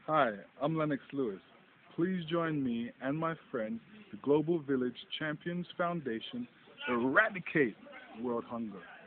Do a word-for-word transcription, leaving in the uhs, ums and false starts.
Hi, I'm Lennox Lewis. Please join me and my friend, the Global Village Champions Foundation, eradicate world hunger.